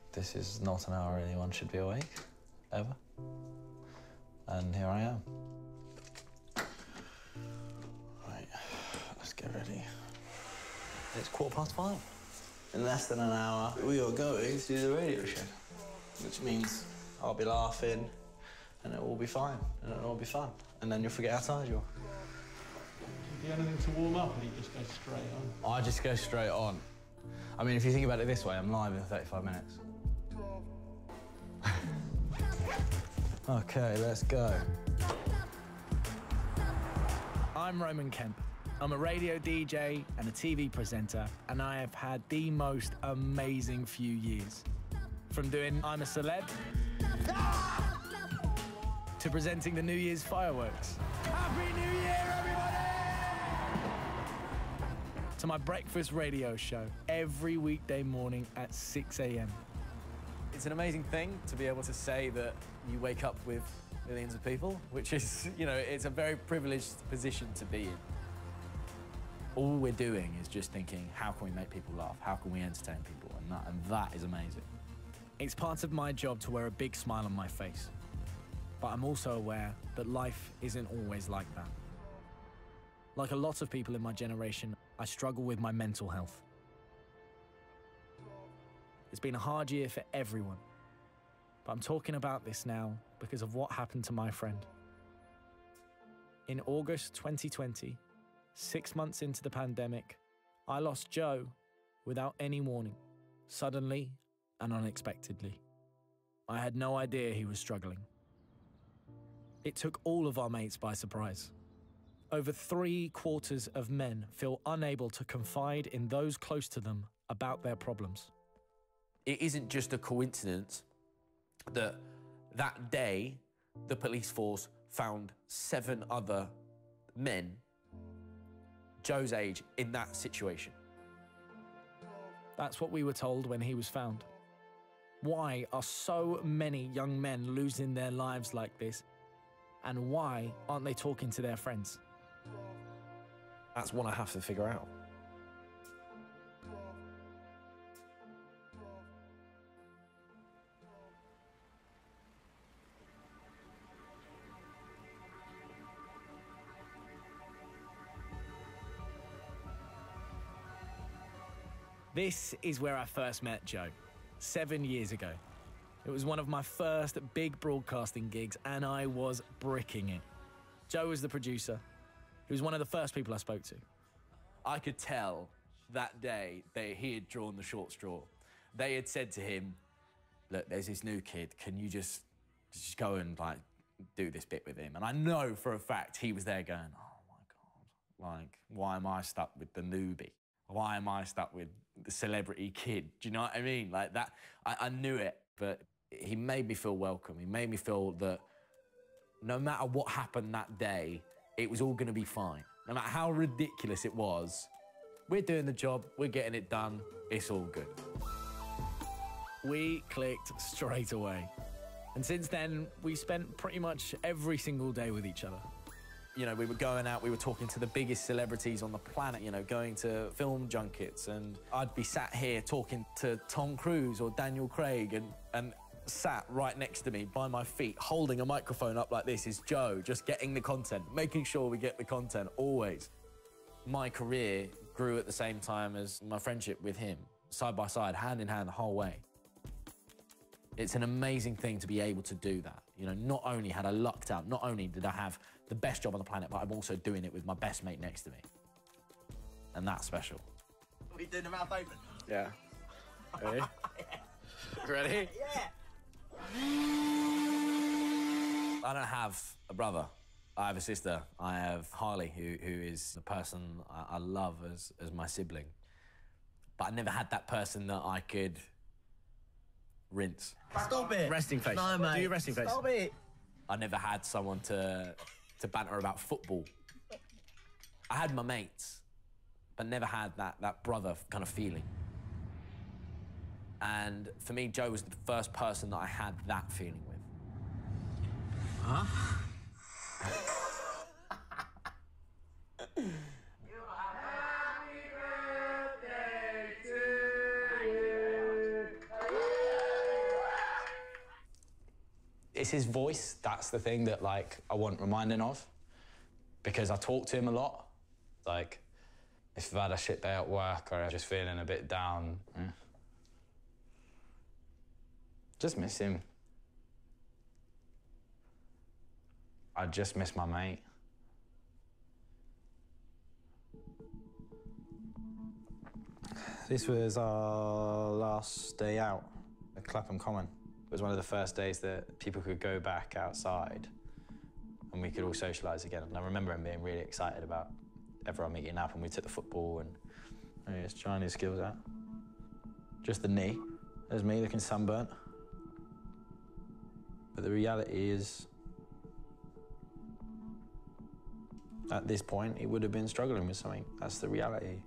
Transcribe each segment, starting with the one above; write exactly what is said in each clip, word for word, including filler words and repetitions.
this is not an hour anyone should be awake, ever. And here I am. Right, let's get ready. It's quarter past five. In less than an hour, we are going to do the radio show, which means I'll be laughing, and it will be fine, and it'll all be fun. And then you'll forget how tired you are. Do you do anything to warm up, or do you just go straight on? I just go straight on. I mean, if you think about it this way, I'm live in thirty-five minutes. OK, let's go. I'm Roman Kemp. I'm a radio D J and a T V presenter, and I have had the most amazing few years. From doing I'm a Celeb, to presenting the New Year's fireworks. Happy New Year, everybody! To my breakfast radio show every weekday morning at six A M. It's an amazing thing to be able to say that you wake up with millions of people, which is, you know, it's a very privileged position to be in. All we're doing is just thinking, how can we make people laugh? How can we entertain people? And that, and that is amazing. It's part of my job to wear a big smile on my face. But I'm also aware that life isn't always like that. Like a lot of people in my generation, I struggle with my mental health. It's been a hard year for everyone. But I'm talking about this now because of what happened to my friend. In August twenty twenty, six months into the pandemic, I lost Joe without any warning, suddenly and unexpectedly. I had no idea he was struggling. It took all of our mates by surprise. Over three quarters of men feel unable to confide in those close to them about their problems. It isn't just a coincidence that that day the police force found seven other men Joe's age in that situation. That's what we were told when he was found. Why are so many young men losing their lives like this? And why aren't they talking to their friends? That's what I have to figure out. This is where I first met Joe, seven years ago. It was one of my first big broadcasting gigs, and I was bricking it. Joe was the producer. He was one of the first people I spoke to. I could tell that day that he had drawn the short straw. They had said to him, look, there's this new kid, can you just, just go and like do this bit with him? And I know for a fact he was there going, oh my God, like, why am I stuck with the newbie? Why am I stuck with the celebrity kid? Do you know what I mean? Like that, I, I knew it, but he made me feel welcome. He made me feel that no matter what happened that day, it was all gonna be fine. No matter how ridiculous it was, we're doing the job, we're getting it done, it's all good. We clicked straight away. And since then, we spent pretty much every single day with each other. You know, we were going out, we were talking to the biggest celebrities on the planet, you know, going to film junkets, and I'd be sat here talking to Tom Cruise or Daniel Craig, and, and sat right next to me by my feet, holding a microphone up like this is Joe, just getting the content, making sure we get the content, always. My career grew at the same time as my friendship with him, side by side, hand in hand the whole way. It's an amazing thing to be able to do that. You know, not only had I lucked out, not only did I have the best job on the planet, but I'm also doing it with my best mate next to me. And that's special. Are we doing the mouth open? Yeah. Ready? Yeah. Ready? Yeah. I don't have a brother. I have a sister. I have Harley, who, who is the person I, I love as, as my sibling. But I never had that person that I could rinse. Stop it. Resting face. No, mate. Do your resting face. Stop it. I never had someone to, to banter about football. I had my mates, but never had that, that brother kind of feeling. And for me, Joe was the first person that I had that feeling with. Huh? Happy birthday to you. It's his voice, that's the thing that, like, I want reminding of, because I talk to him a lot. Like, if I've had a shit day at work or I'm just feeling a bit down, eh. Just miss him. I just miss my mate. This was our last day out at Clapham Common. It was one of the first days that people could go back outside and we could all socialise again. And I remember him being really excited about everyone meeting up, and we took the football and oh, he was trying his skills out. Just the knee. There's me looking sunburnt. But the reality is, at this point, he would have been struggling with something. That's the reality.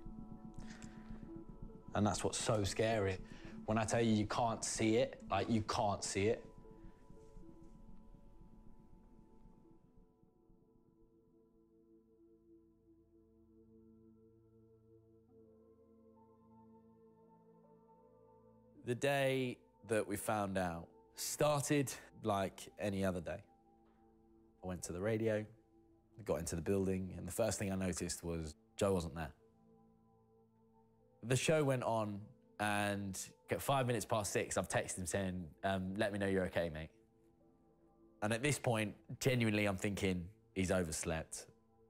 And that's what's so scary. When I tell you you can't see it, like, you can't see it. The day that we found out started like any other day. I went to the radio, I got into the building, and the first thing I noticed was Joe wasn't there. The show went on, and at five minutes past six, I've texted him saying, um, let me know you're okay, mate. And at this point, genuinely, I'm thinking he's overslept.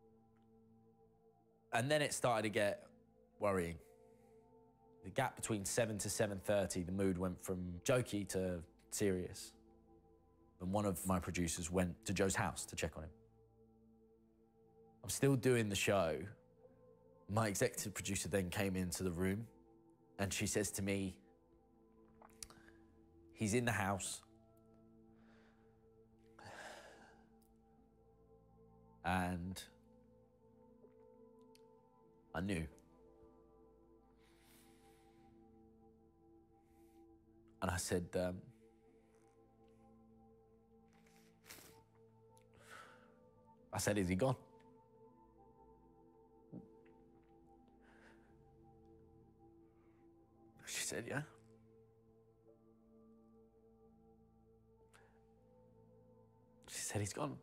And then it started to get worrying. The gap between seven to seven thirty, the mood went from jokey to serious. And one of my producers went to Joe's house to check on him. I'm still doing the show. My executive producer then came into the room and she says to me, he's in the house. And I knew. And I said, um, I said, is he gone? She said, yeah. She said, he's gone.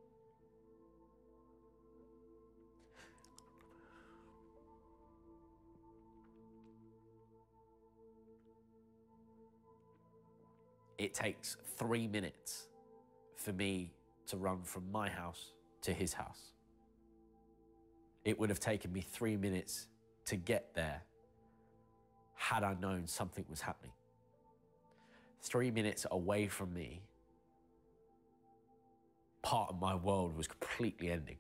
It takes three minutes for me to run from my house to his house. It would have taken me three minutes to get there had I known something was happening. Three minutes away from me, part of my world was completely ending.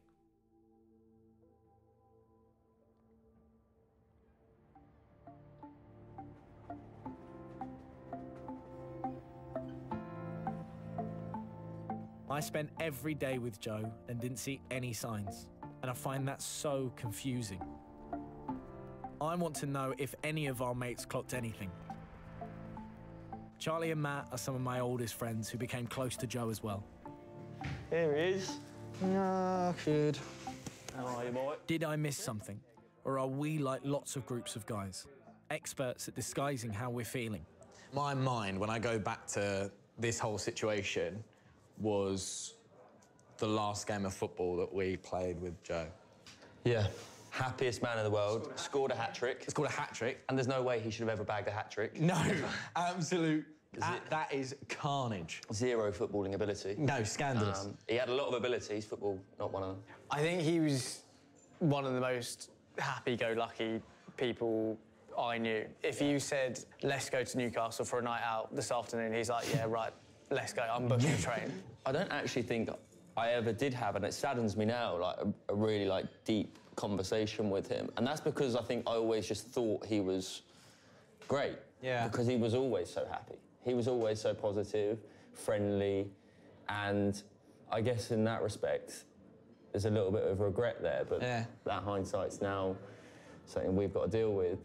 I spent every day with Joe and didn't see any signs, and I find that so confusing. I want to know if any of our mates clocked anything. Charlie and Matt are some of my oldest friends who became close to Joe as well. Here he is. No, kid. How are you, boy? Did I miss something? Or are we like lots of groups of guys, experts at disguising how we're feeling? My mind, when I go back to this whole situation, was the last game of football that we played with Joe. Yeah. Happiest man in the world. Scored a hat-trick. It's called a hat-trick. And there's no way he should have ever bagged a hat-trick. No, absolute. That, it- that is carnage. Zero footballing ability. No, scandalous. Um, he had a lot of abilities, football, not one of them. I think he was one of the most happy-go-lucky people I knew. If you said, let's go to Newcastle for a night out this afternoon, he's like, yeah, right, let's go, I'm booking a train. I don't actually think I ever did have, and it saddens me now, like a, a really like deep conversation with him. And that's because I think I always just thought he was great. Yeah. Because he was always so happy. He was always so positive, friendly, and I guess in that respect, there's a little bit of regret there, but yeah. that hindsight's now something we've got to deal with.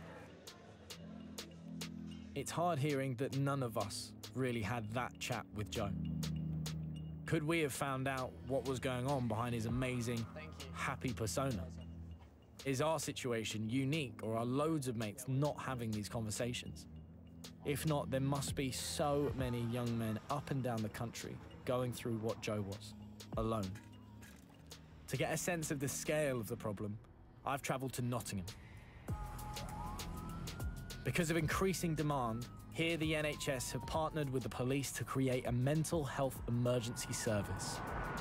It's hard hearing that none of us really had that chat with Joe. Could we have found out what was going on behind his amazing, happy persona? Is our situation unique, or are loads of mates not having these conversations? If not, there must be so many young men up and down the country going through what Joe was, alone. To get a sense of the scale of the problem, I've travelled to Nottingham. Because of increasing demand, here the N H S have partnered with the police to create a mental health emergency service.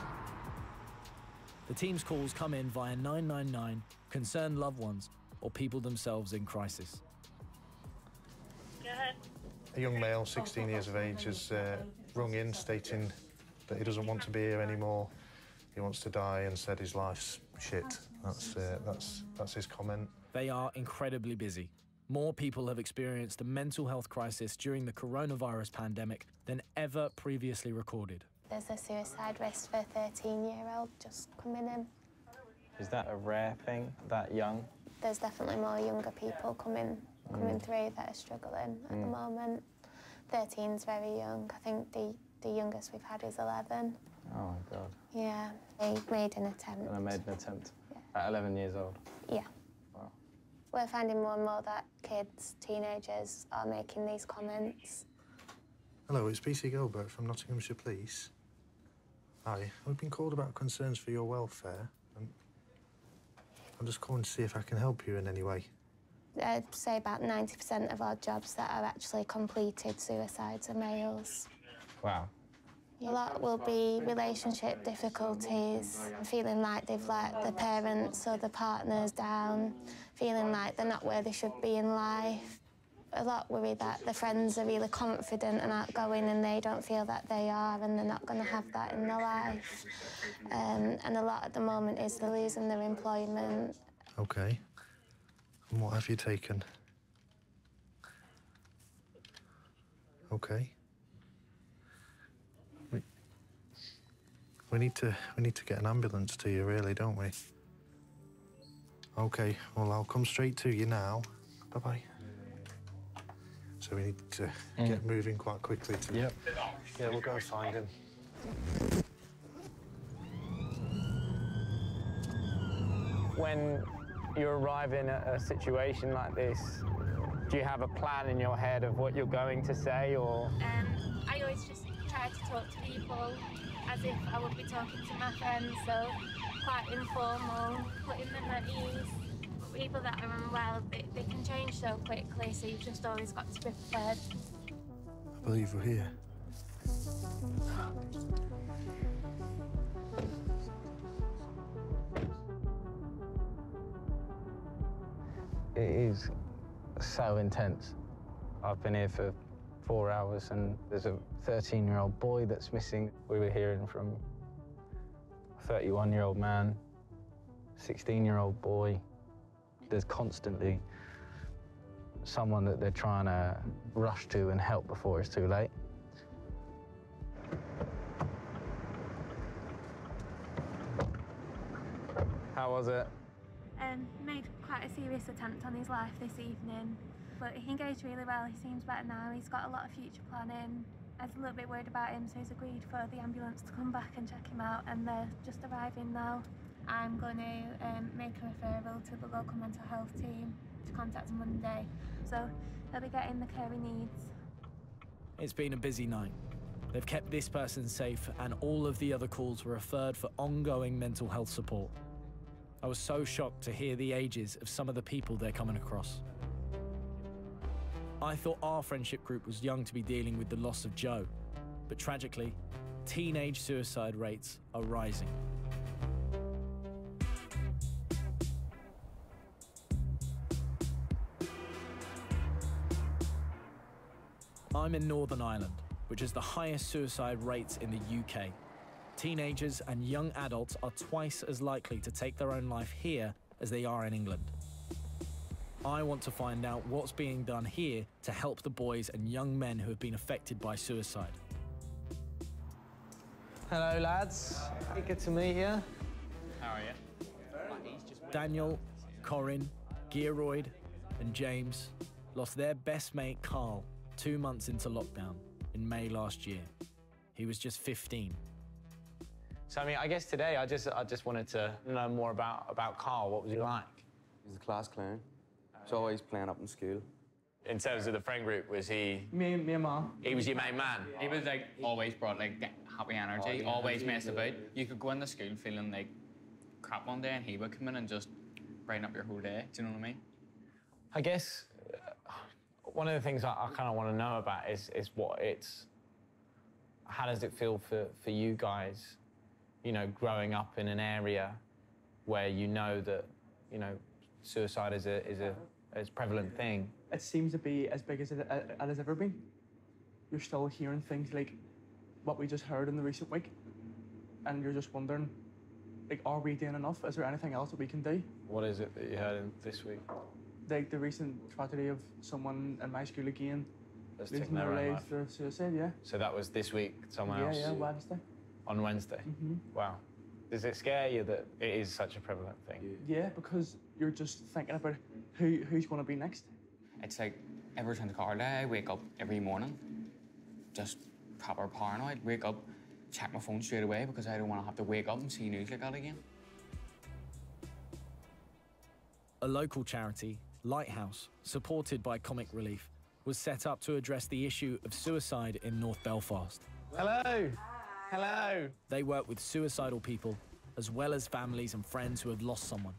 The team's calls come in via nine nine nine, concerned loved ones, or people themselves in crisis. Go ahead. A young male, sixteen years of age, has uh, rung in stating that he doesn't want to be here anymore. He wants to die and said his life's shit. That's, uh, that's, that's his comment. They are incredibly busy. More people have experienced a mental health crisis during the coronavirus pandemic than ever previously recorded. There's a suicide risk for a thirteen-year-old just coming in. Is that a rare thing, that young? There's definitely more younger people coming coming mm. through that are struggling at mm. the moment. thirteen's very young. I think the, the youngest we've had is eleven. Oh, my God. Yeah, they made an attempt. And I made an attempt yeah. at eleven years old? Yeah. Wow. We're finding more and more that kids, teenagers, are making these comments. Hello, it's P C Gilbert from Nottinghamshire Police. Hi, we've been called about concerns for your welfare. And I'm just calling to see if I can help you in any way. I'd say about ninety percent of our jobs that are actually completed suicides are males. Wow. A lot will be relationship difficulties, feeling like they've let the parents or the partners down, feeling like they're not where they should be in life. A lot worry that the friends are really confident and outgoing and they don't feel that they are and they're not going to have that in their life. Um, and a lot at the moment is they're losing their employment. OK. And what have you taken? OK. We, we need to we need to get an ambulance to you, really, don't we? OK, well, I'll come straight to you now. Bye-bye. So we need to mm. get moving quite quickly to... Yep. Yeah, we'll go find him. When you're arriving at a situation like this, do you have a plan in your head of what you're going to say, or...? Um, I always just try to talk to people as if I would be talking to my friends, so quite informal, putting them at ease. People that are unwell, they, they can change so quickly, so you've just always got to be prepared. I believe we're here. It is so intense. I've been here for four hours and there's a thirteen-year-old boy that's missing. We were hearing from a thirty-one-year-old man, sixteen-year-old boy. There's constantly someone that they're trying to rush to and help before it's too late. How was it? Um, made quite a serious attempt on his life this evening, but he engaged really well. He seems better now. He's got a lot of future planning. I was a little bit worried about him, so he's agreed for the ambulance to come back and check him out, and they're just arriving now. I'm going to um, make a referral to the local mental health team to contact him Monday, so he'll be getting the care he needs. It's been a busy night. They've kept this person safe, and all of the other calls were referred for ongoing mental health support. I was so shocked to hear the ages of some of the people they're coming across. I thought our friendship group was young to be dealing with the loss of Joe, but tragically, teenage suicide rates are rising. I'm in Northern Ireland, which has the highest suicide rates in the U K. Teenagers and young adults are twice as likely to take their own life here as they are in England. I want to find out what's being done here to help the boys and young men who have been affected by suicide. Hello, lads. Good to meet you. How are you? Daniel, Corin, Gearoyd and James lost their best mate Carl two months into lockdown in May last year. He was just fifteen. So, I mean, I guess today I just I just wanted to know more about, about Carl. What was he like? He's a class clown. He's always playing up in school. In terms of the friend group, was he... Me, me and Mom. He was your main man? He was like always brought like happy energy, always messed about. You could go into school feeling like crap one day and he would come in and just brighten up your whole day. Do you know what I mean? I guess uh, one of the things I, I kind of want to know about is, is what it's... How does it feel for, for you guys, you know, growing up in an area where you know that, you know, suicide is a, is a, is a prevalent thing? It seems to be as big as it, it has ever been. You're still hearing things like what we just heard in the recent week, and you're just wondering, like, are we doing enough? Is there anything else that we can do? What is it that you heard in this week? Like the recent tragedy of someone in my school again That's losing taken their their own lives life. through suicide, yeah. So that was this week, someone yeah, else? Yeah, Wednesday. On Wednesday? Mm-hmm. Wow. Does it scare you that it is such a prevalent thing? Yeah, because you're just thinking about who who's going to be next. It's like every time the car day, I wake up every morning, just proper paranoid. Wake up, check my phone straight away because I don't want to have to wake up and see news like that again. A local charity, Lighthouse, supported by Comic Relief, was set up to address the issue of suicide in North Belfast. Hello. Hello. They work with suicidal people, as well as families and friends who have lost someone.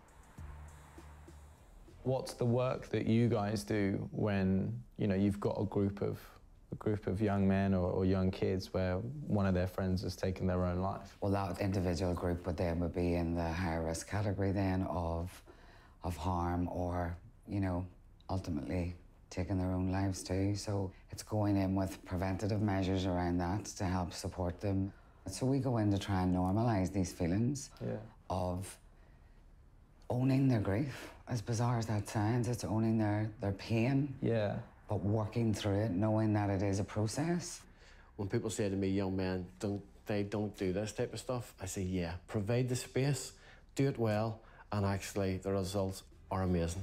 What's the work that you guys do when, you know, you've got a group of a group of young men or, or young kids where one of their friends has taken their own life? Well, that individual group would then would be in the higher risk category then of of harm or, you know, ultimately taking their own lives too. So it's going in with preventative measures around that to help support them. So we go in to try and normalise these feelings yeah. of owning their grief. As bizarre as that sounds, it's owning their, their pain. Yeah. But working through it, knowing that it is a process. When people say to me, young men, don't, they don't do this type of stuff, I say, yeah, provide the space, do it well, and actually the results are amazing.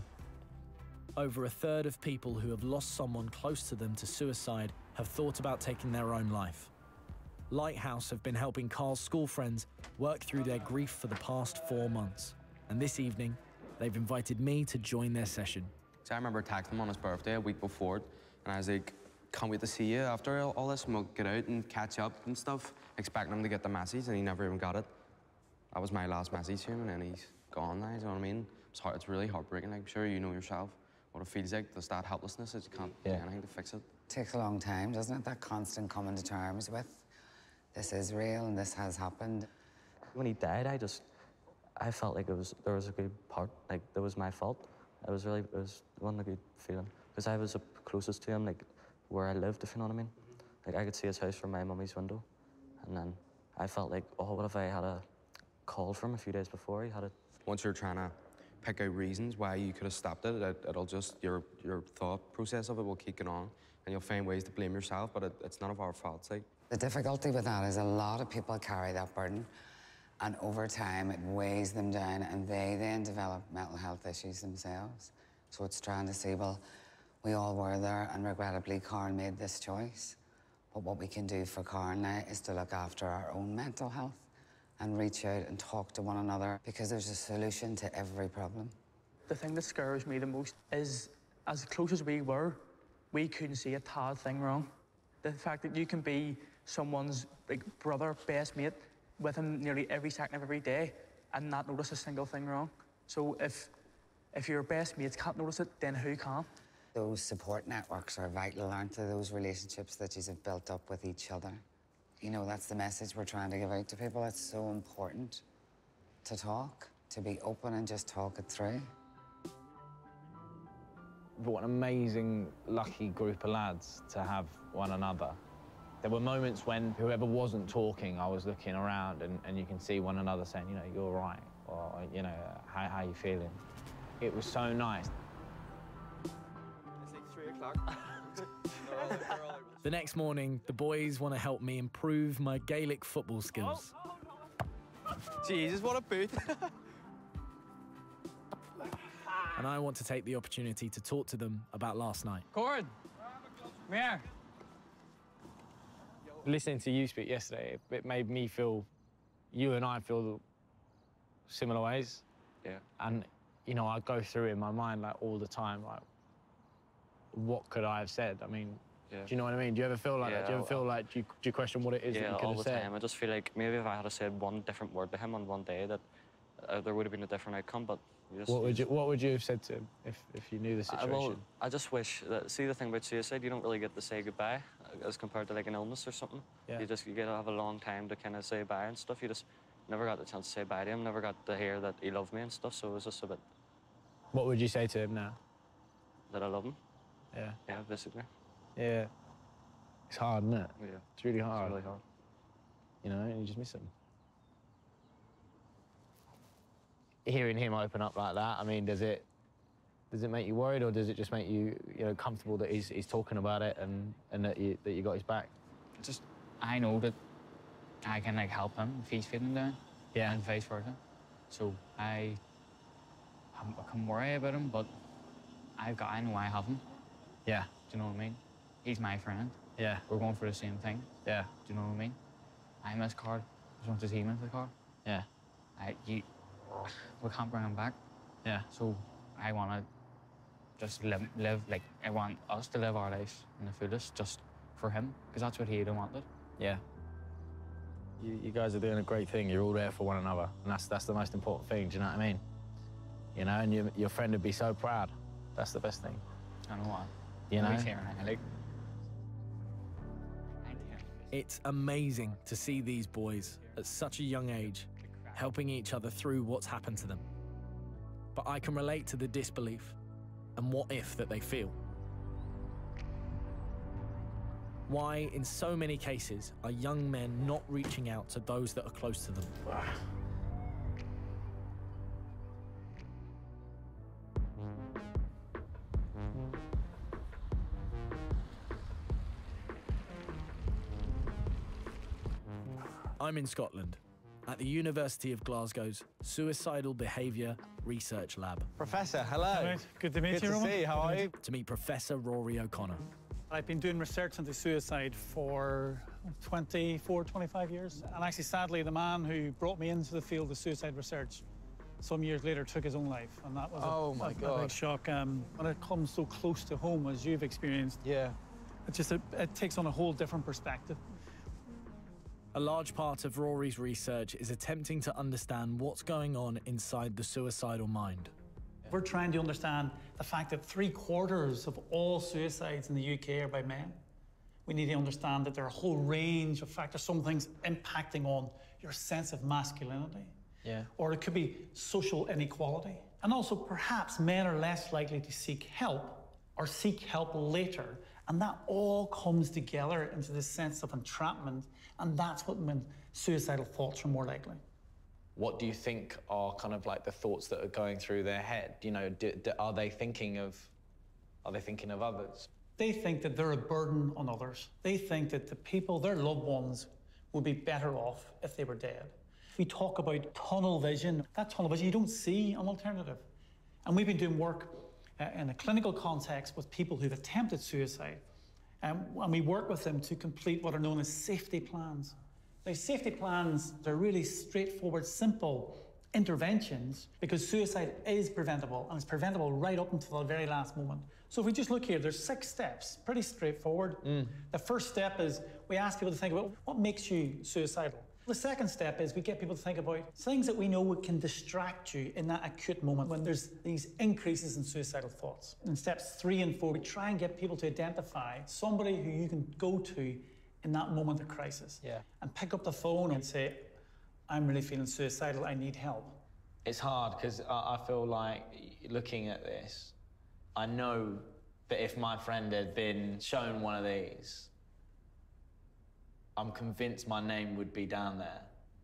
Over a third of people who have lost someone close to them to suicide have thought about taking their own life. Lighthouse have been helping Carl's school friends work through their grief for the past four months. And this evening, they've invited me to join their session. So I remember texting him on his birthday a week before, and I was like, can't wait to see you after all this, and we'll get out and catch up and stuff, expecting him to get the message, and he never even got it. That was my last message to him, and then he's gone now, you know what I mean? It's, hard, it's really heartbreaking. I'm sure you know yourself what it feels like, there's that helplessness that you can't Yeah. do anything to fix it. It takes a long time, doesn't it? That constant coming to terms with, this is real and this has happened. When he died, I just, I felt like it was, there was a good part, like, it was my fault. It was really, it was, it wasn't a good feeling. Because I was the closest to him, like, where I lived, if you know what I mean. Like, I could see his house from my mummy's window. And then I felt like, oh, what if I had a call from him a few days before he had it? Once you're trying to pick out reasons why you could have stopped it, it it'll just, your, your thought process of it will keep going on, and you'll find ways to blame yourself, but it, it's none of our fault, like. The difficulty with that is a lot of people carry that burden, and over time it weighs them down, and they then develop mental health issues themselves. So it's trying to say, well, we all were there, and regrettably, Carl made this choice. But what we can do for Carl now is to look after our own mental health and reach out and talk to one another, because there's a solution to every problem. The thing that scares me the most is, as close as we were, we couldn't see a tad thing wrong. The fact that you can be someone's like brother, best mate, with him nearly every second of every day and not notice a single thing wrong. So if, if your best mates can't notice it, then who can? Those support networks are vital, aren't they? Those relationships that you have built up with each other. You know, that's the message we're trying to give out to people. It's so important to talk, to be open and just talk it through. What an amazing, lucky group of lads to have one another. There were moments when whoever wasn't talking, I was looking around and, and you can see one another saying, you know, you're right, or, you know, how, how you feeling? It was so nice. It's like three o'clock. The next morning, the boys want to help me improve my Gaelic football skills. Jesus, what a boot. And I want to take the opportunity to talk to them about last night. Corin, come here. Listening to you speak yesterday, it made me feel, you and I feel similar ways. Yeah. And, you know, I go through in my mind, like, all the time, like, what could I have said? I mean, Yeah. do you know what I mean? Do you ever feel like Yeah, that? Do you ever I- feel like, do you, do you question what it is yeah, that you could all have the said? time. I just feel like maybe if I had said one different word to him on one day, that uh, there would have been a different outcome. But you just, What would you just- What would you have said to him if if you knew the I, situation? well, I just wish that, see, the thing about suicide, you don't really get to say goodbye uh, as compared to like an illness or something. Yeah. You just you get to have a long time to kind of say bye and stuff. You just never got the chance to say bye to him. Never got to hear that he loved me and stuff. So it was just a bit What would you say to him now? that I love him. Yeah. Yeah, basically. Yeah. It's hard, isn't it? Yeah. It's really hard. It's really hard. You know, and you just miss him. Hearing him open up like that, I mean, does it does it make you worried, or does it just make you, you know, comfortable that he's he's talking about it and and that you that you got his back? Just, I know that I can like help him if he's feeling down. Yeah. And vice versa. So I, I'm- I can worry about him, but I've got, I know I have him. Yeah. Do you know what I mean? He's my friend. Yeah. We're going for the same thing. Yeah. Do you know what I mean? I miss card as much as he misses the card. Yeah. I, you, we can't bring him back. Yeah. So I want to just live, live, like, I want us to live our lives in the fullest just for him, because that's what he'd have wanted. Yeah. You, you guys are doing a great thing. You're all there for one another, and that's that's the most important thing. Do you know what I mean? You know, and you, your friend would be so proud. That's the best thing. I know what. You know. He's here and I like. It's amazing to see these boys at such a young age helping each other through what's happened to them. But I can relate to the disbelief and what if that they feel. Why, in so many cases, are young men not reaching out to those that are close to them? I'm in Scotland, at the University of Glasgow's Suicidal Behaviour Research Lab. Professor, hello. Right. Good to meet Good you, to Roman. see you. How are you? To meet Professor Rory O'Connor. I've been doing research into suicide for twenty-four, twenty-five years. And actually, sadly, the man who brought me into the field of suicide research some years later took his own life. And that was a, Oh, my a, a God. big shock. Um, when it comes so close to home, as you've experienced, yeah, it just it, it takes on a whole different perspective. A large part of Rory's research is attempting to understand what's going on inside the suicidal mind. We're trying to understand the fact that three quarters of all suicides in the U K are by men. We need to understand that there are a whole range of factors, some things impacting on your sense of masculinity. Yeah. Or it could be social inequality. And also, perhaps men are less likely to seek help or seek help later. And that all comes together into this sense of entrapment. And that's what when suicidal thoughts are more likely. What do you think are kind of like the thoughts that are going through their head? You know, do, do, are they thinking of, are they thinking of others? They think that they're a burden on others. They think that the people, their loved ones, would be better off if they were dead. We talk about tunnel vision. That tunnel vision, you don't see an alternative. And we've been doing work uh, in a clinical context with people who've attempted suicide. Um, and we work with them to complete what are known as safety plans. Now, safety plans, they're really straightforward, simple interventions because suicide is preventable, and it's preventable right up until the very last moment. So if we just look here, there's six steps, pretty straightforward. Mm. The first step is we ask people to think about what makes you suicidal. The second step is we get people to think about things that we know can distract you in that acute moment when there's these increases in suicidal thoughts. In steps three and four, we try and get people to identify somebody who you can go to in that moment of crisis. Yeah. And pick up the phone and say, I'm really feeling suicidal, I need help. It's hard because I, I feel like looking at this, I know that if my friend had been shown one of these, I'm convinced my name would be down there.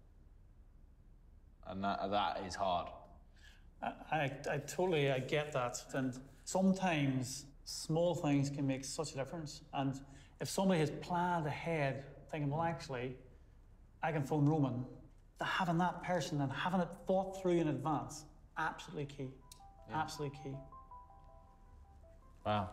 And that, that is hard. I, I, I totally, I get that. And sometimes small things can make such a difference. And if somebody has planned ahead, thinking, well, actually, I can phone Roman, having that person and having it thought through in advance, absolutely key. Yeah. Absolutely key. Wow.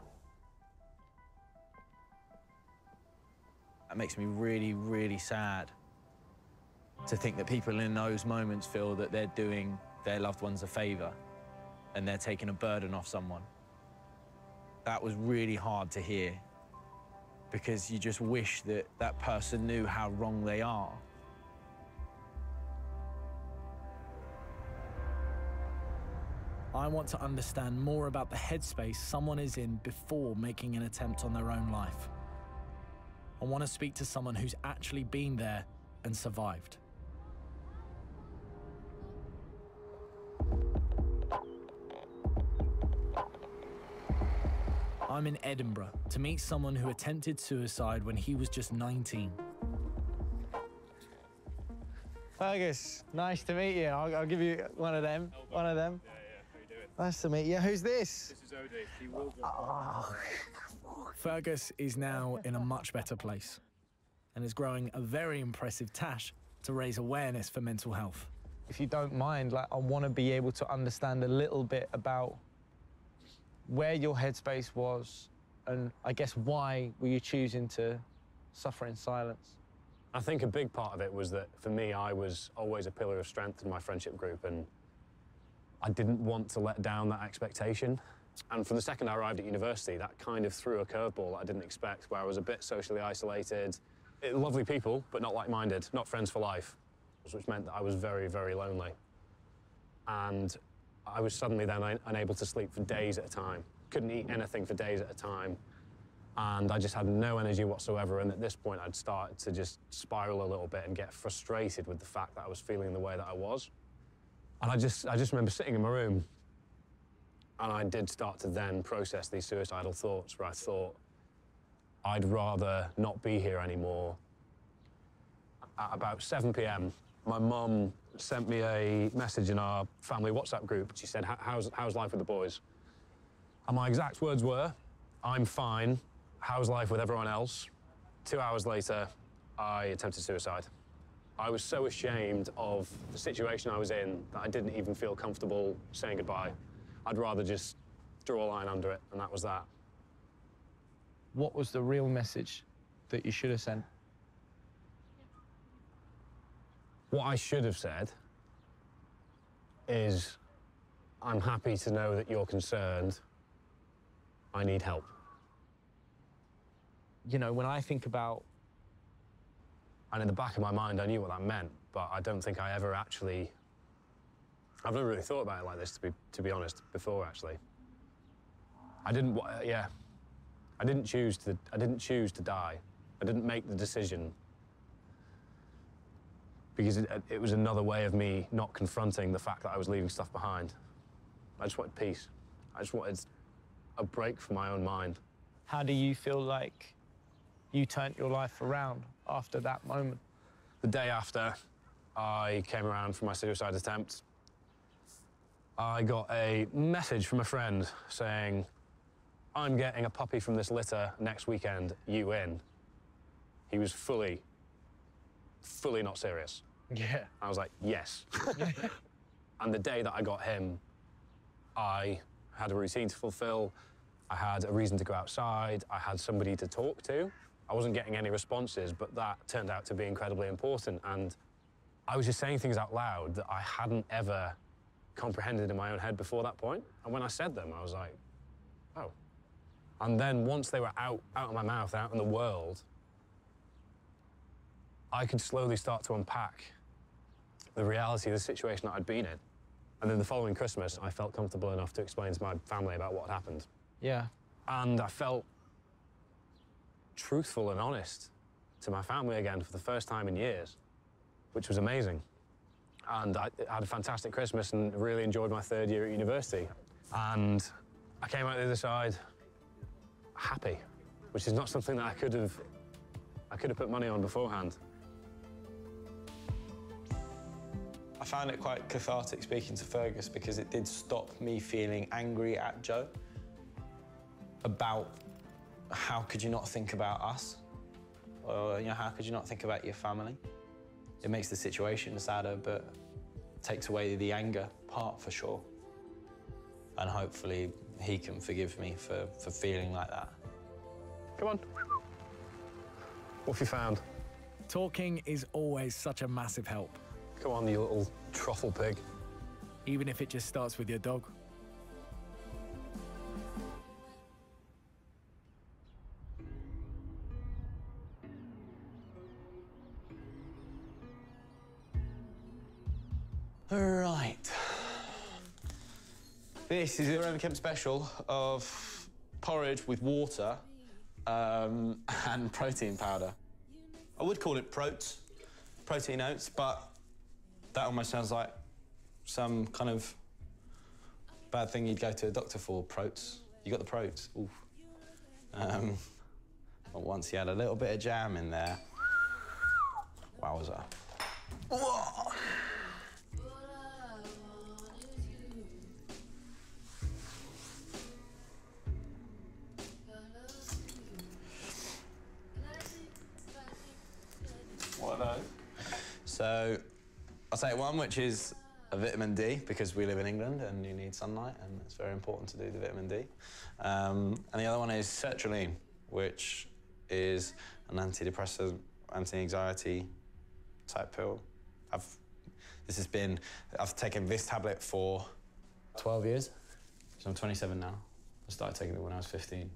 That makes me really, really sad to think that people in those moments feel that they're doing their loved ones a favour and they're taking a burden off someone. That was really hard to hear because you just wish that that person knew how wrong they are. I want to understand more about the headspace someone is in before making an attempt on their own life. I want to speak to someone who's actually been there and survived. I'm in Edinburgh to meet someone who attempted suicide when he was just nineteen. Fergus, nice to meet you. I'll, I'll give you one of them. No one of them. Yeah, yeah. How you doing? Nice to meet you. Who's this? This is Odie. He will go. Oh. Fergus is now in a much better place and is growing a very impressive tash to raise awareness for mental health. If you don't mind, like, I want to be able to understand a little bit about where your headspace was and I guess why were you choosing to suffer in silence? I think a big part of it was that, for me, I was always a pillar of strength in my friendship group, and I didn't want to let down that expectation. And from the second I arrived at university, that kind of threw a curveball that I didn't expect, where I was a bit socially isolated. It, lovely people, but not like-minded, not friends for life, which meant that I was very, very lonely. And I was suddenly then un unable to sleep for days at a time. Couldn't eat anything for days at a time. And I just had no energy whatsoever. And at this point, I'd started to just spiral a little bit and get frustrated with the fact that I was feeling the way that I was. And I just, I just remember sitting in my room, and I did start to then process these suicidal thoughts where I thought, I'd rather not be here anymore. At about seven p m, my mum sent me a message in our family WhatsApp group. She said, how's, how's life with the boys? And my exact words were, I'm fine. How's life with everyone else? Two hours later, I attempted suicide. I was so ashamed of the situation I was in that I didn't even feel comfortable saying goodbye. I'd rather just draw a line under it, and that was that. What was the real message that you should have sent? What I should have said is, I'm happy to know that you're concerned. I need help. You know, when I think about... And in the back of my mind, I knew what that meant, but I don't think I ever actually... I've never really thought about it like this, to be, to be honest, before, actually. I didn't, yeah. I didn't choose to, I didn't choose to die. I didn't make the decision. Because it, it was another way of me not confronting the fact that I was leaving stuff behind. I just wanted peace. I just wanted a break from my own mind. How do you feel like you turned your life around after that moment? The day after I came around for my suicide attempt, I got a message from a friend saying, I'm getting a puppy from this litter next weekend, you in? He was fully, fully not serious. Yeah. I was like, yes. And the day that I got him, I had a routine to fulfill. I had a reason to go outside. I had somebody to talk to. I wasn't getting any responses, but that turned out to be incredibly important. And I was just saying things out loud that I hadn't ever comprehended in my own head before that point. And when I said them, I was like, oh. And then once they were out, out of my mouth, out in the world, I could slowly start to unpack the reality of the situation that I'd been in. And then the following Christmas, I felt comfortable enough to explain to my family about what had happened. Yeah. And I felt truthful and honest to my family again for the first time in years, which was amazing. And I had a fantastic Christmas and really enjoyed my third year at university. And I came out the other side happy, which is not something that I could have, I could have put money on beforehand. I found it quite cathartic speaking to Fergus because it did stop me feeling angry at Joe about how could you not think about us? Or, you know, how could you not think about your family? It makes the situation sadder, but takes away the anger part for sure. And hopefully he can forgive me for, for feeling like that. Come on. What have you found? Talking is always such a massive help. Come on, you little truffle pig. Even if it just starts with your dog. Right. This is a Roman Kemp special of porridge with water um, and protein powder. I would call it protes, protein oats, but that almost sounds like some kind of bad thing you'd go to a doctor for, protes. You got the protes, oof. Um, but once you had a little bit of jam in there, wowza. Whoa. What are those? So, I'll take one, which is a vitamin D, because we live in England and you need sunlight, and it's very important to do the vitamin D. Um, and the other one is sertraline, which is an antidepressant, anti-anxiety type pill. I've, this has been, I've taken this tablet for twelve years, so I'm twenty-seven now. I started taking it when I was fifteen.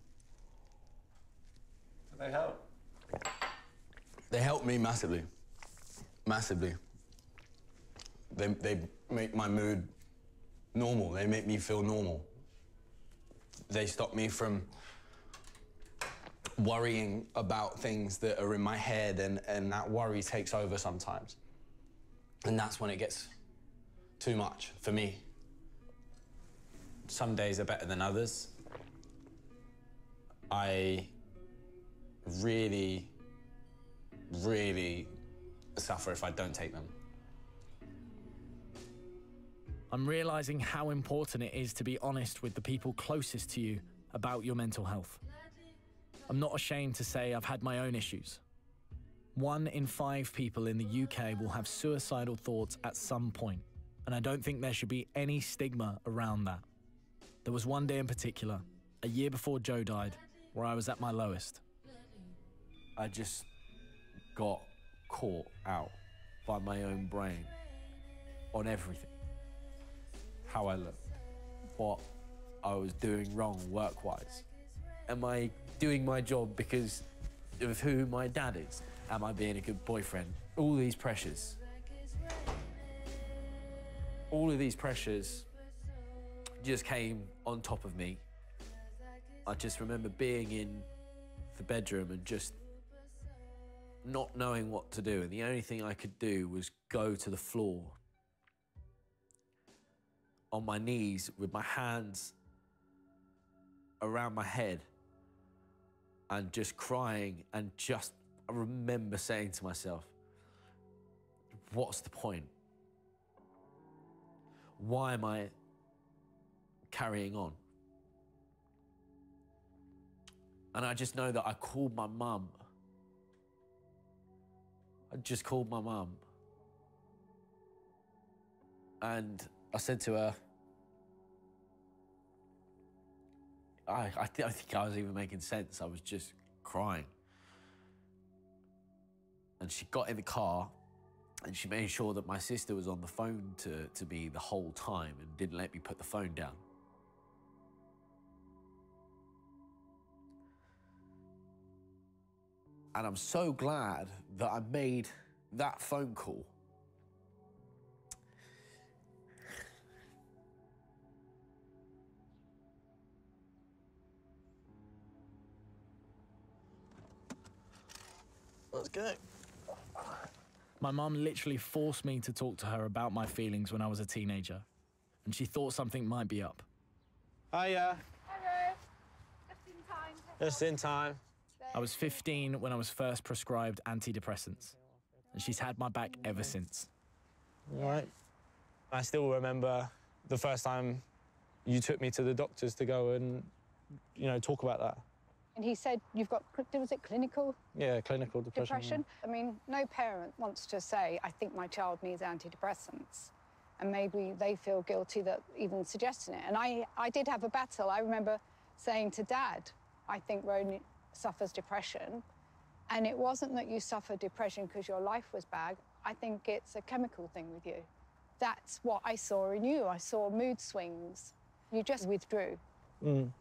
Do they help? They help me massively, massively. They, they make my mood normal. They make me feel normal. They stop me from worrying about things that are in my head, and, and that worry takes over sometimes. And that's when it gets too much for me. Some days are better than others. I really, really suffer if I don't take them. I'm realizing how important it is to be honest with the people closest to you about your mental health. I'm not ashamed to say I've had my own issues. One in five people in the U K will have suicidal thoughts at some point, and I don't think there should be any stigma around that. There was one day in particular, a year before Joe died, where I was at my lowest. I just got caught out by my own brain on everything. How I looked, what I was doing wrong work-wise. Am I doing my job because of who my dad is? Am I being a good boyfriend? All these pressures. All of these pressures just came on top of me. I just remember being in the bedroom and just not knowing what to do, and the only thing I could do was go to the floor on my knees with my hands around my head and just crying, and just, I remember saying to myself, what's the point? Why am I carrying on? And I just know that I called my mum. I just called my mum. And I said to her, I, I, th I think I was even making sense. I was just crying. And she got in the car and she made sure that my sister was on the phone to, to me the whole time and didn't let me put the phone down. And I'm so glad that I made that phone call. Let's go. My mum literally forced me to talk to her about my feelings when I was a teenager, and she thought something might be up. Hiya. Hello. Just in time. Just in time. I was fifteen when I was first prescribed antidepressants, and she's had my back ever since. All right. I still remember the first time you took me to the doctors to go and, you know, talk about that. And he said, you've got, was it clinical Yeah, clinical depression. depression? I mean, no parent wants to say, I think my child needs antidepressants. And maybe they feel guilty that even suggesting it. And I, I did have a battle. I remember saying to Dad, I think Rowan suffers depression. And it wasn't that you suffer depression because your life was bad. I think it's a chemical thing with you. That's what I saw in you. I saw mood swings. You just withdrew. Mm.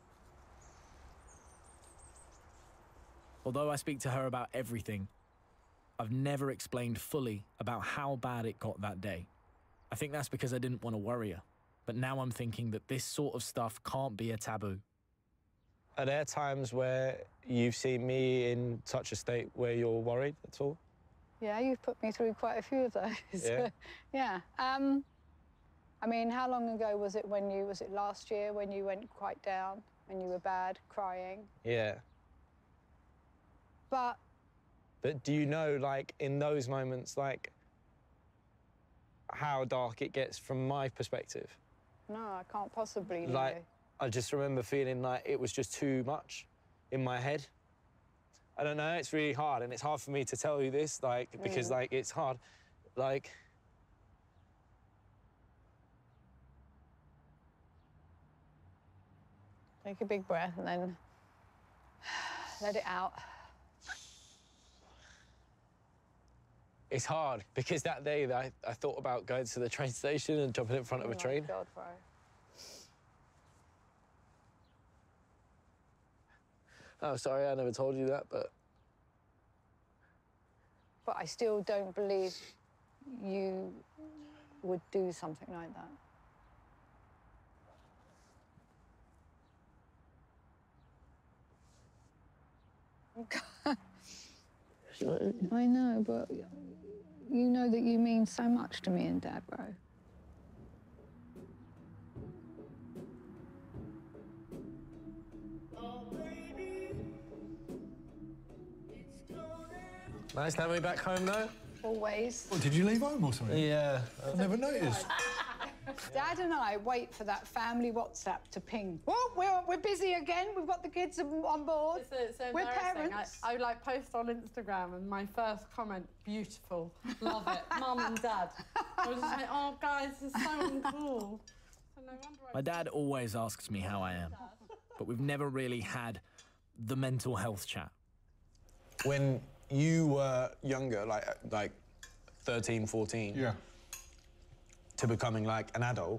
Although I speak to her about everything, I've never explained fully about how bad it got that day. I think that's because I didn't want to worry her. But now I'm thinking that this sort of stuff can't be a taboo. Are there times where you've seen me in such a state where you're worried at all? Yeah, you've put me through quite a few of those. Yeah? Yeah. Um, I mean, how long ago was it when you, was it last year when you went quite down, when you were bad, crying? Yeah. But... But do you know, like, in those moments, like, how dark it gets from my perspective? No, I can't possibly know. Like, I just remember feeling like it was just too much in my head. I don't know, it's really hard, and it's hard for me to tell you this, like, because, Mm. like, it's hard. Like... Take a big breath and then let it out. It's hard, because that day I, I thought about going to the train station and jumping in front of a train. Oh, my God, bro. Oh, sorry, I never told you that, but... But I still don't believe you would do something like that. I know, but you know that you mean so much to me and Dad, bro. Nice to have me back home, though. Always. What, did you leave home or something? Yeah. I never noticed. Dad and I wait for that family WhatsApp to ping. Well, we're, we're busy again. We've got the kids on board. It's, it's so we're embarrassing. parents. I, I like post on Instagram and my first comment, beautiful, love it, mum and dad. I was just like, oh guys, this is so uncool. So no wonder I... My dad always asks me how I am, but we've never really had the mental health chat. When you were younger, like like thirteen, fourteen, yeah, to becoming like an adult,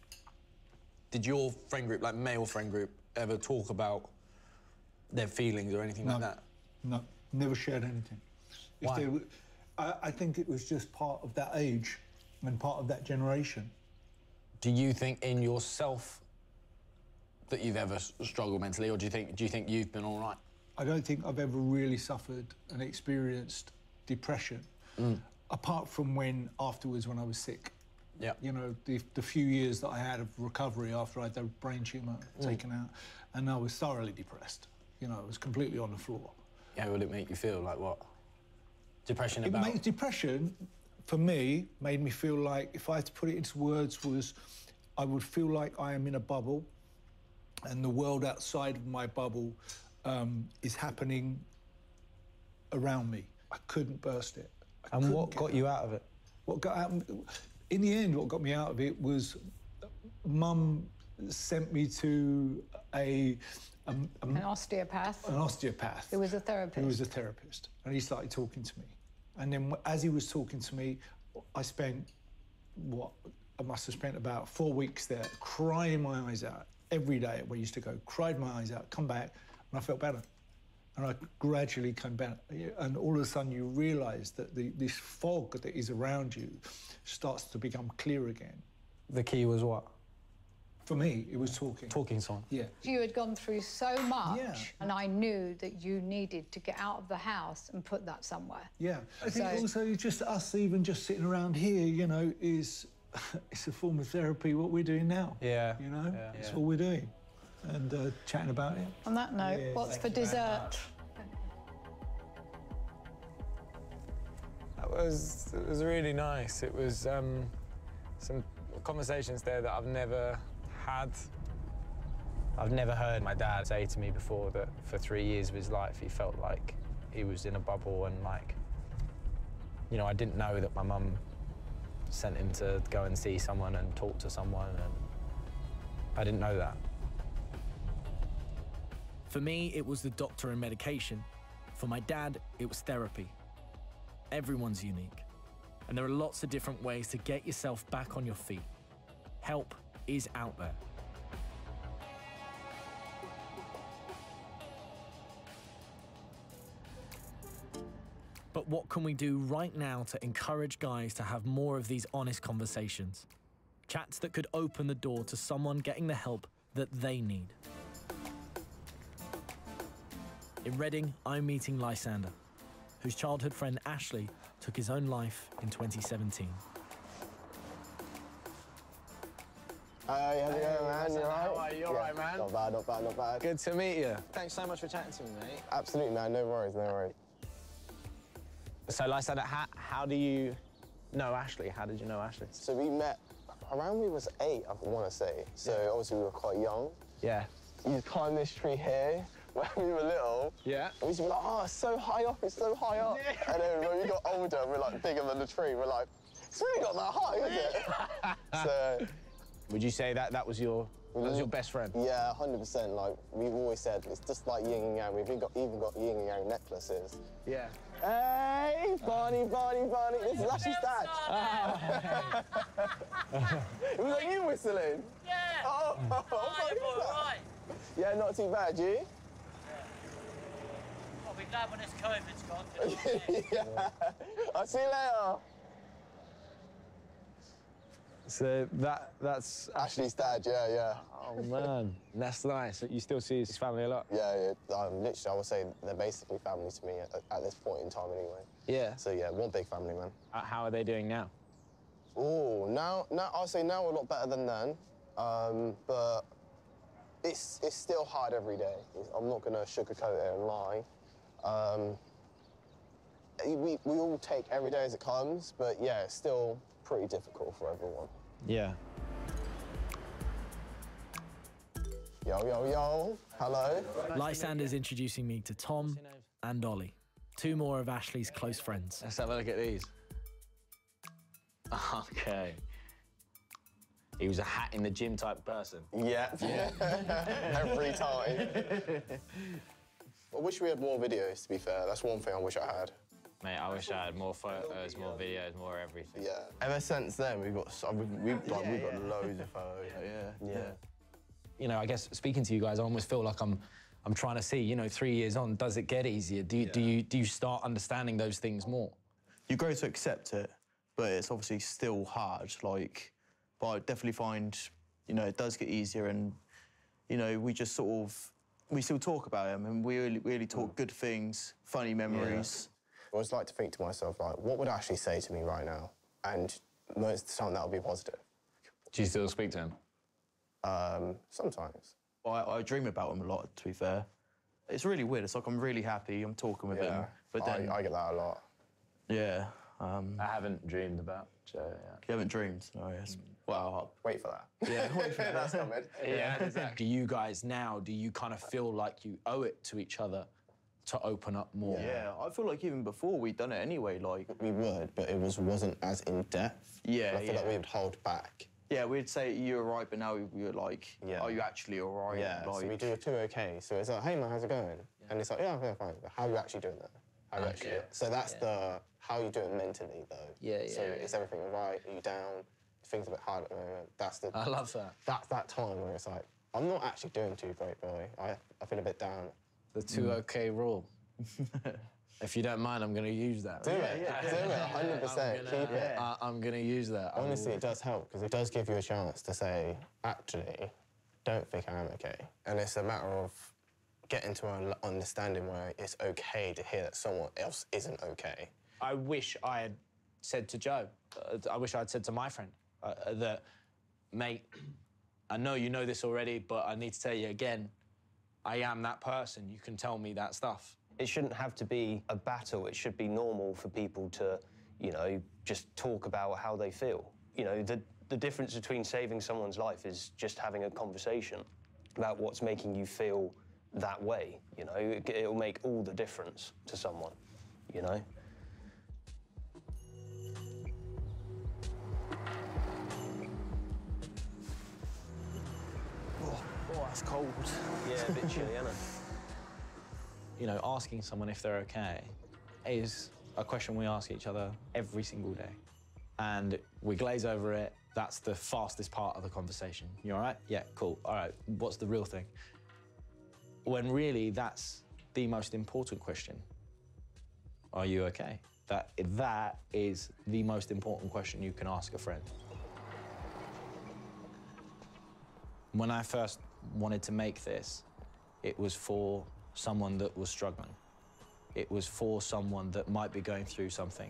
did your friend group, like male friend group, ever talk about their feelings or anything no, like that? No, never shared anything. If Why? they were, I, I think it was just part of that age and part of that generation. Do you think in yourself that you've ever s- struggled mentally, or do you think do you think you've been all right? I don't think I've ever really suffered and experienced depression, Mm. apart from when afterwards when I was sick. Yeah. You know, the, the few years that I had of recovery after I had the brain tumour Mm. taken out, and I was thoroughly depressed. You know, I was completely on the floor. How would it make you feel? Like what? Depression It about? makes depression, for me, made me feel like, if I had to put it into words, was I would feel like I am in a bubble, and the world outside of my bubble um, is happening around me. I couldn't burst it. I And what couldn't got get you out of it? What got out? In the end, what got me out of it was, Mum sent me to a, a, a An osteopath. an osteopath. Who was a therapist. Who was a therapist, and he started talking to me. And then, as he was talking to me, I spent what I must have spent about four weeks there, crying my eyes out every day. Where I used to go, cried my eyes out, come back, and I felt better. And I gradually came back, and all of a sudden you realise that the, this fog that is around you starts to become clear again. The key was what? For me, it was talking. Talking song. Yeah. You had gone through so much, Yeah. and I knew that you needed to get out of the house and put that somewhere. Yeah. I think So- also just us even just sitting around here, you know, is it's a form of therapy, what we're doing now. Yeah. You know, Yeah. it's Yeah. all we're doing. And uh, chatting about it. On that note, Yeah, what's thank for you very dessert? That was, it was really nice. It was um, some conversations there that I've never had. I've never heard my dad say to me before that for three years of his life he felt like he was in a bubble, and like, you know, I didn't know that my mum sent him to go and see someone and talk to someone, and I didn't know that. For me, it was the doctor and medication. For my dad, it was therapy. Everyone's unique, and there are lots of different ways to get yourself back on your feet. Help is out there. But But what can we do right now to encourage guys to have more of these honest conversations? Chats that could open the door to someone getting the help that they need. In Reading, I'm meeting Lysander, whose childhood friend Ashley took his own life in twenty seventeen. Hi, how's it going, man? You all right? How are you? You all Yeah, right, man? Not bad, not bad, not bad. Good to meet you. Thanks so much for chatting to me, mate. Absolutely, man. No worries, no worries. So, Lysander, how, how do you know Ashley? How did you know Ashley? So we met around we was eight, I want to say. So yeah. Obviously we were quite young. Yeah. You climb this tree here when we were little. Yeah. We used to be like, oh, it's so high up, it's so high up. Yeah. And then when we got older, we're like bigger than the tree. We're like, it's really not that high, is it? So. Would you say that that was your that was your best friend? Yeah, one hundred percent. Like we've always said, it's just like yin and yang. We've even got even got yin and yang necklaces. Yeah. Hey, Barney, Barney, Barney. This is actually Dad. Oh. It was like you whistling. Yeah. Oh, oh, oh you're all right. Yeah, not too bad, you? I'll be glad when this COVID's gone. Yeah. I'll see you later. So that that's Ashley's dad, yeah, yeah. Oh man, that's nice. You still see his family a lot? Yeah, yeah. Um, literally, I would say they're basically family to me at, at this point in time, anyway. Yeah. So yeah, one big family, man. Uh, how are they doing now? Oh, now, now I'll say now a lot better than then, um, but it's it's still hard every day. I'm not gonna sugarcoat it and lie. Um, we we all take every day as it comes, but yeah, it's still pretty difficult for everyone. Yeah. Yo, yo, yo. Hello. Lysander's introducing me to Tom and Ollie, two more of Ashley's close friends. Let's have a look at these. Okay. He was a hat in the gym type person. Yeah. Every time. I wish we had more videos, to be fair. That's one thing I wish I had. Mate, I wish I had more photos, more videos, more everything. Yeah. Ever since then, we've got so, we've, we've, like, we've got loads of photos. Yeah. Yeah. You know, I guess speaking to you guys, I almost feel like I'm, I'm trying to see. You know, three years on, does it get easier? Do you, Yeah. do you, do you start understanding those things more? You grow to accept it, but it's obviously still hard. Like, but I definitely find, you know, it does get easier, and you know, we just sort of, we still talk about him, and we really, really talk good things, funny memories. Yeah. I always like to think to myself, like, what would Ashley say to me right now? And most of the time, that would be positive. Do you still speak to him? Um, sometimes. I, I dream about him a lot, to be fair. It's really weird. It's like I'm really happy, I'm talking with Yeah. him, but then... I, I get that a lot. Yeah. Um, I haven't dreamed about Joe, yeah. You haven't dreamed? Oh, yes. Well, wait for that. Yeah, wait for that. That's coming. Yeah, exactly. Do you guys now, do you kind of feel like you owe it to each other to open up more? Yeah, I feel like even before we'd done it anyway, like... We would, but it was, wasn't as in-depth. Yeah, I feel yeah. like we would hold back. Yeah, we'd say you're all right, but now we were like, Yeah. are you actually all right? Yeah, like, so we do a two okay. So it's like, hey man, how's it going? And it's like, yeah, yeah, fine. But how are you actually doing that? How are you actually Okay. doing it? So that's Yeah. the, how you do it mentally though. Yeah, So yeah, is everything all right? Are you down? Things a bit hard at the moment. That's the... I love that. That's that time where it's like, I'm not actually doing too great, boy. I, I feel a bit down. The two okay rule. If you don't mind, I'm going to use that. Do it, yeah, do it, one hundred percent. I'm gonna, Keep it. I, I'm going to use that. I Honestly, will- it does help because it does give you a chance to say, actually, don't think I am okay. And it's a matter of getting to an understanding where it's okay to hear that someone else isn't okay. I wish I had said to Joe, uh, I wish I had said to my friend uh, uh, that, mate, I know you know this already, but I need to tell you again, I am that person. You can tell me that stuff. It shouldn't have to be a battle. It should be normal for people to, you know, just talk about how they feel. You know, the, the difference between saving someone's life is just having a conversation about what's making you feel that way, you know? It, it'll make all the difference to someone, you know? Oh, oh that's cold. Yeah, a bit chilly, isn't it? You know, asking someone if they're okay is a question we ask each other every single day. And we glaze over it. That's the fastest part of the conversation. You all right? Yeah, cool. All right, what's the real thing? When really, that's the most important question. Are you okay? That, that is the most important question you can ask a friend. When I first wanted to make this, it was for someone that was struggling. It was for someone that might be going through something.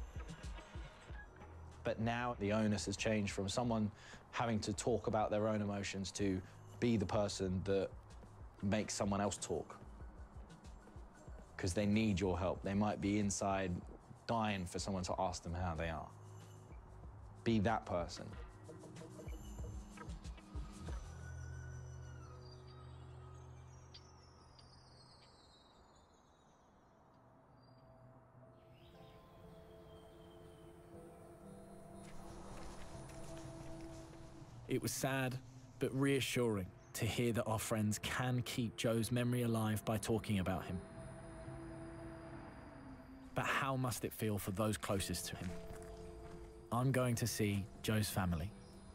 But now the onus has changed from someone having to talk about their own emotions to be the person that makes someone else talk. Because they need your help. They might be inside dying for someone to ask them how they are. Be that person. It was sad, but reassuring to hear that our friends can keep Joe's memory alive by talking about him. But how must it feel for those closest to him? I'm going to see Joe's family.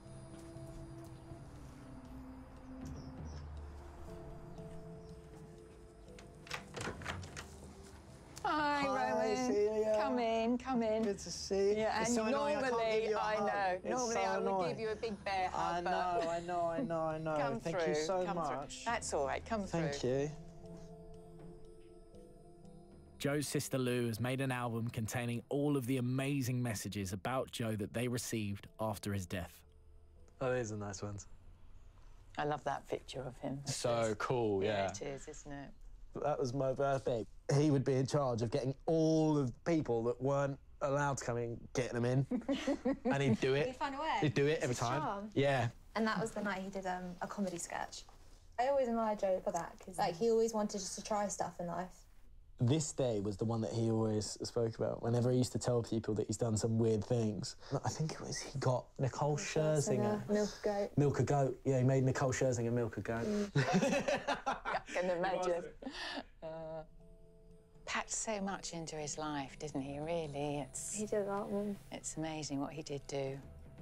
Hi, Roman. Celia. Come in, come in. Good to see you. Yeah, It's and so annoying I can't normally, give you a I hug. know, It's normally so I would annoying. give you a big bear I hug. know, but I know, I know, I know. Come Thank through, you so come through. much. That's all right, come Thank through. you. Joe's sister Lou has made an album containing all of the amazing messages about Joe that they received after his death. Oh, these are nice ones. I love that picture of him. So cool, yeah. Yeah, it is, isn't it? That was my birthday. He would be in charge of getting all of the people that weren't allowed to come in, getting them in. And he'd do it. He'd find a way. He'd do it It's every his time. charm. Yeah. And that was the night he did um, a comedy sketch. I always admire Joe for that, because like, he always wanted just to try stuff in life. This day was the one that he always spoke about. Whenever he used to tell people that he's done some weird things. I think it was he got Nicole Scherzinger. Milk a goat. Milk a goat. Yeah, he made Nicole Scherzinger milk a goat. I can imagine. Uh, packed so much into his life, didn't he? Really, it's. He did that one. It's amazing what he did do.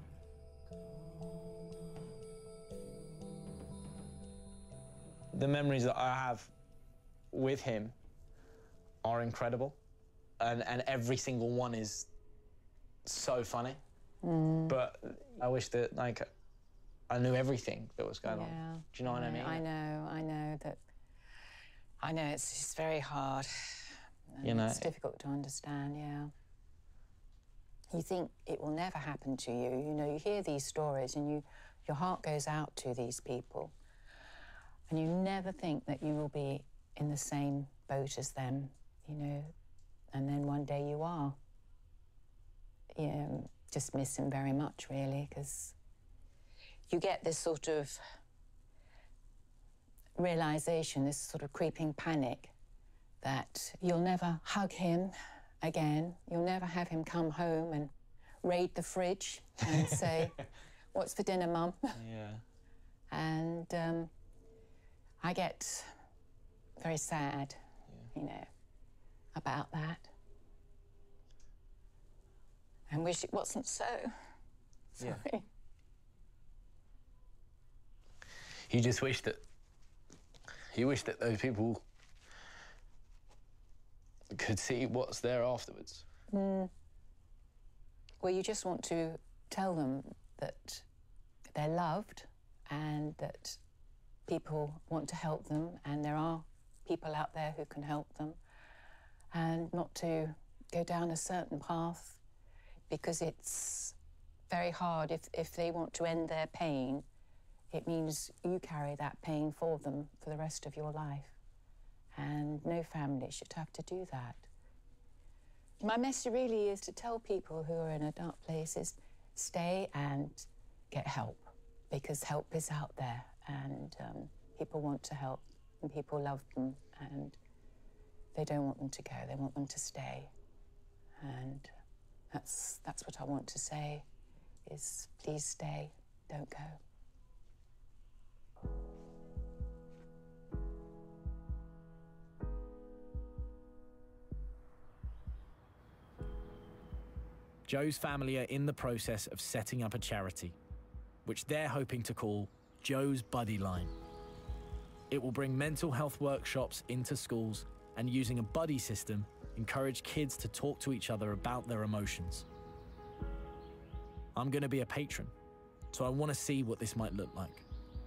The memories that I have with him are incredible, and and every single one is so funny. Mm. But I wish that like I knew everything that was going Yeah. on. Do you know what I mean? I know, I know that. I know it's just very hard. And You know, it's difficult to understand. Yeah. You think it will never happen to you. You know, you hear these stories, and you, your heart goes out to these people, and you never think that you will be in the same boat as them. You know, and then one day you are. Yeah, just miss him very much, really, because you get this sort of realization, this sort of creeping panic that you'll never hug him again. You'll never have him come home and raid the fridge and say, "What's for dinner, Mum?" Yeah. And um, I get very sad, yeah. you know, about that. And wish it wasn't so. Sorry. Yeah. You just wish that, you wish that those people could see what's there afterwards. Mm. Well, you just want to tell them that they're loved and that people want to help them, and there are people out there who can help them, and not to go down a certain path, because it's very hard. If, if they want to end their pain, it means you carry that pain for them for the rest of your life. And no family should have to do that. My message really is to tell people who are in a dark place is stay and get help, because help is out there, and um, people want to help, and people love them, and they don't want them to go, they want them to stay. And that's, that's what I want to say, is please stay, don't go. Joe's family are in the process of setting up a charity, which they're hoping to call Joe's Buddy Line. It will bring mental health workshops into schools, and using a buddy system encourage kids to talk to each other about their emotions. I'm going to be a patron, so I want to see what this might look like.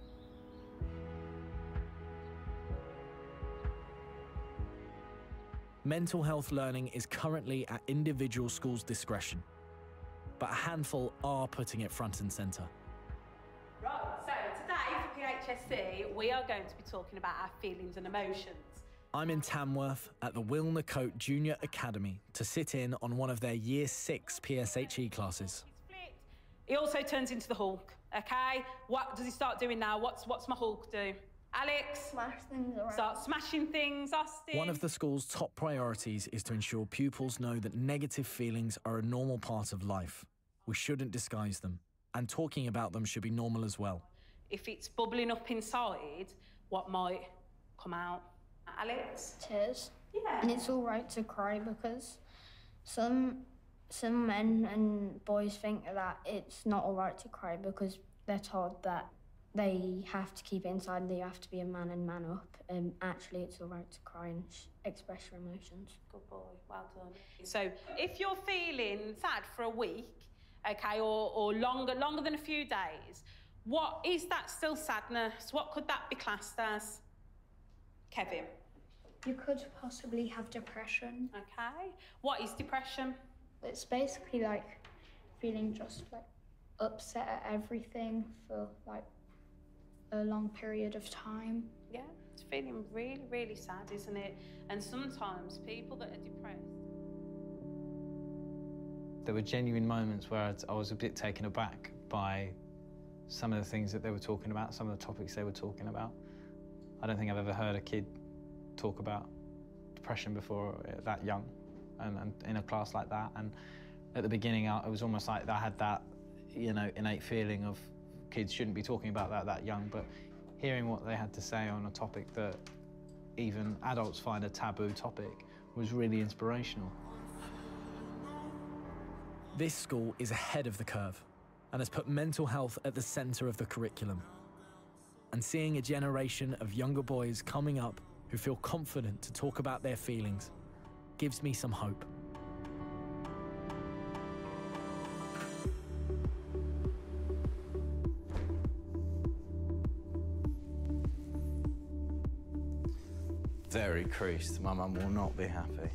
Mental health learning is currently at individual schools' discretion, but a handful are putting it front and centre. Right, so today for P H S C, we are going to be talking about our feelings and emotions. I'm in Tamworth at the Wilner Coat Junior Academy to sit in on one of their Year six P S H E classes. He also turns into the Hulk, okay? What does he start doing now? What's, what's my Hulk do? Alex? Smash things around. Start smashing things, Austin. One of the school's top priorities is to ensure pupils know that negative feelings are a normal part of life. We shouldn't disguise them, and talking about them should be normal as well. If it's bubbling up inside, what might come out? Alex? Tears. Yeah. And it's all right to cry because some some men and boys think that it's not all right to cry because they're told that they have to keep it inside, they have to be a man and man up, and actually it's all right to cry and sh express your emotions. Good boy, well done. So if you're feeling sad for a week, okay, or, or longer, longer than a few days, what is that still sadness? What could that be classed as? Kevin? You could possibly have depression. Okay. What is depression? It's basically like feeling just like upset at everything for like a long period of time. Yeah, it's feeling really, really sad, isn't it? And sometimes people that are depressed. There were genuine moments where I'd, I was a bit taken aback by some of the things that they were talking about, some of the topics they were talking about. I don't think I've ever heard a kid talk about depression before that young and, and in a class like that. And at the beginning, I, it was almost like I had that, you know, innate feeling of kids shouldn't be talking about that that young, but hearing what they had to say on a topic that even adults find a taboo topic was really inspirational. This school is ahead of the curve and has put mental health at the centre of the curriculum. And seeing a generation of younger boys coming up who feel confident to talk about their feelings gives me some hope. Very creased. My mum will not be happy.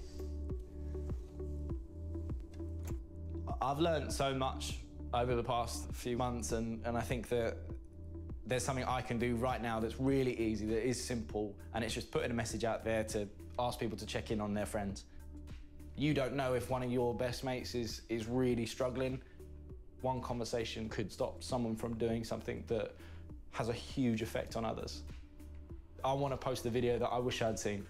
I've learned so much over the past few months, and, and I think that there's something I can do right now that's really easy, that is simple, and it's just putting a message out there to ask people to check in on their friends. You don't know if one of your best mates is, is really struggling. One conversation could stop someone from doing something that has a huge effect on others. I want to post the video that I wish I'd seen.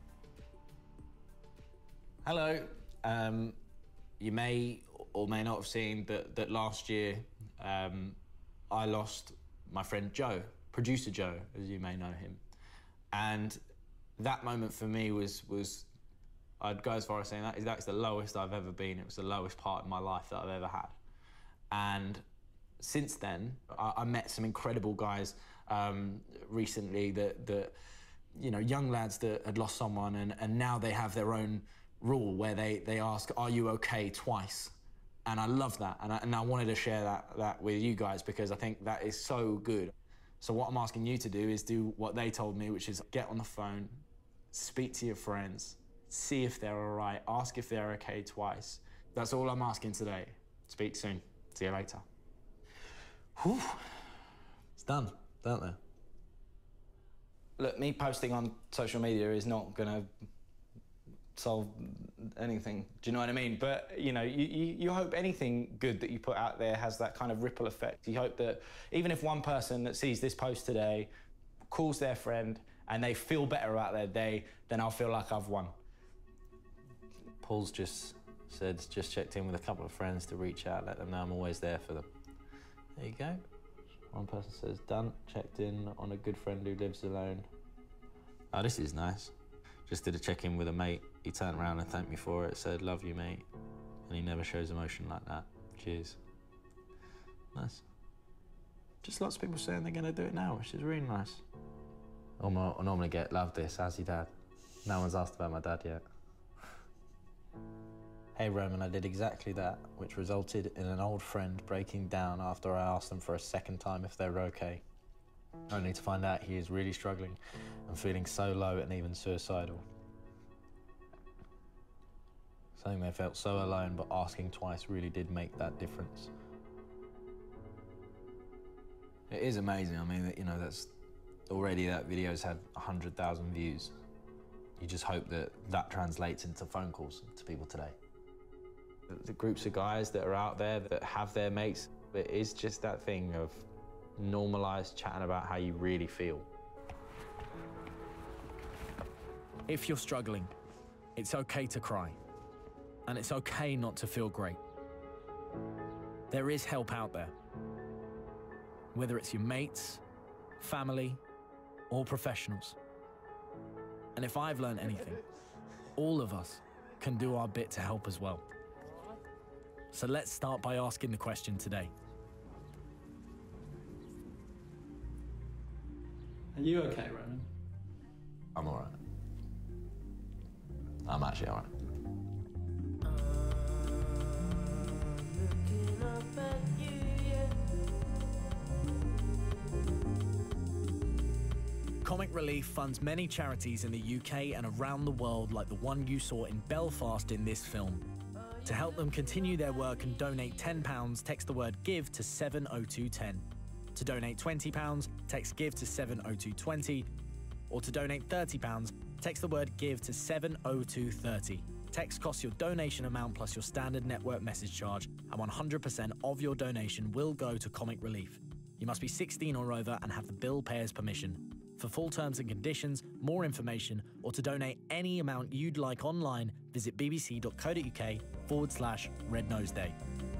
Hello. Um, you may or may not have seen that, that last year um, I lost my friend Joe, producer Joe, as you may know him. And that moment for me was, was I'd go as far as saying that is that's the lowest I've ever been. It was the lowest part of my life that I've ever had. And since then, I, I met some incredible guys um, recently that, that, you know, young lads that had lost someone, and, and now they have their own rule where they, they ask, are you okay, twice? And I love that, and I, and I wanted to share that, that with you guys because I think that is so good. So what I'm asking you to do is do what they told me, which is get on the phone, speak to your friends, see if they're all right, ask if they're okay twice. That's all I'm asking today. Speak soon. See you later. Whew. It's done, don't they? Look, me posting on social media is not gonna solve anything, do you know what I mean? But, you know, you, you, you hope anything good that you put out there has that kind of ripple effect. You hope that even if one person that sees this post today calls their friend and they feel better about their day, then I'll feel like I've won. Paul's just said, just checked in with a couple of friends to reach out, let them know I'm always there for them. There you go. One person says, done, checked in on a good friend who lives alone. Oh, this is nice. Just did a check-in with a mate. He turned around and thanked me for it, said, love you, mate. And he never shows emotion like that. Cheers. Nice. Just lots of people saying they're gonna do it now, which is really nice. I normally get, love this, how's your dad? No one's asked about my dad yet. Hey Roman, I did exactly that, which resulted in an old friend breaking down after I asked them for a second time if they were okay. Only to find out he is really struggling and feeling so low and even suicidal. Saying they felt so alone, but asking twice really did make that difference. It is amazing. I mean, you know, that's already that video's had one hundred thousand views. You just hope that that translates into phone calls to people today. The groups of guys that are out there that have their mates, it is just that thing of normalised chatting about how you really feel. If you're struggling, it's okay to cry. And it's okay not to feel great. There is help out there. Whether it's your mates, family, or professionals. And if I've learned anything, all of us can do our bit to help as well. So let's start by asking the question today. Are you okay, Roman? I'm all right. I'm actually all right. Comic Relief funds many charities in the U K and around the world, like the one you saw in Belfast in this film. To help them continue their work and donate ten pounds, text the word GIVE to seven oh two one oh. To donate twenty pounds, text GIVE to seven oh two two oh. Or to donate thirty pounds, text the word GIVE to seven oh two three oh. Text costs your donation amount plus your standard network message charge, and one hundred percent of your donation will go to Comic Relief. You must be sixteen or over and have the bill payer's permission. For full terms and conditions, more information, or to donate any amount you'd like online, visit bbc.co.uk forward slash Red Nose Day.